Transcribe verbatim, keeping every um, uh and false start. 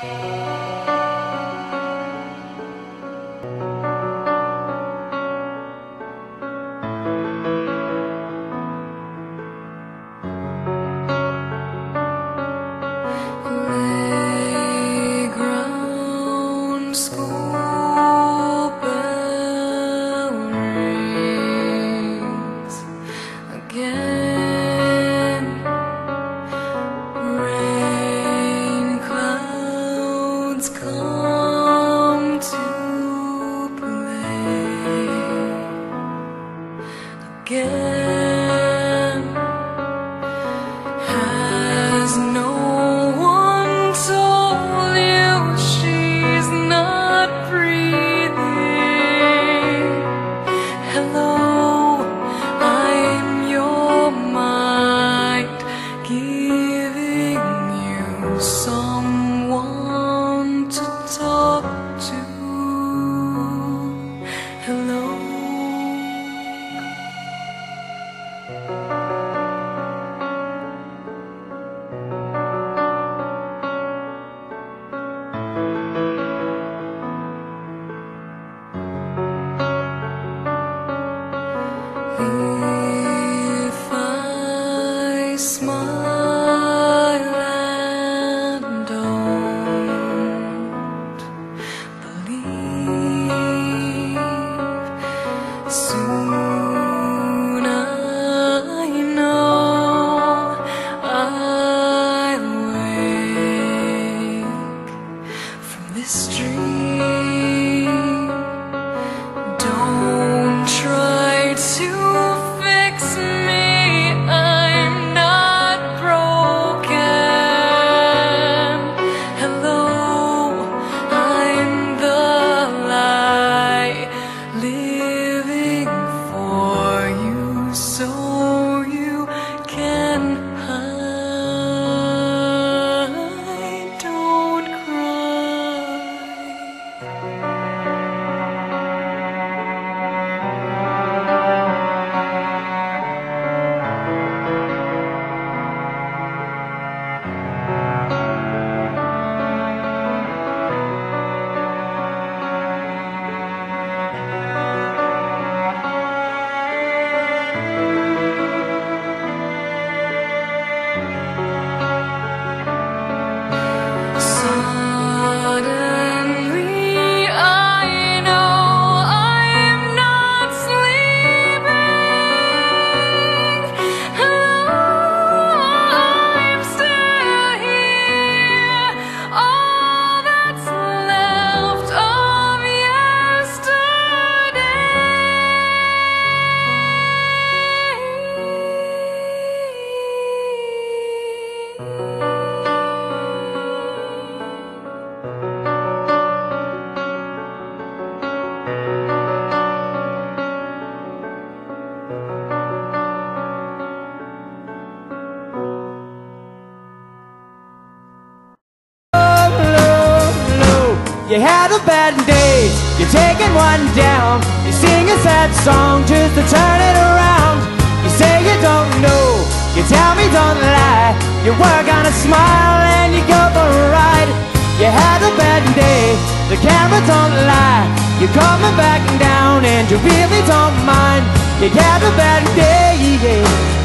You had a bad day, you're taking one down. You sing a sad song just to turn it around. You say you don't know, you tell me don't lie. You work on a smile and you go for a ride. You had a bad day, the camera don't lie. You're coming back down and you really don't mind. You had a bad day, yeah.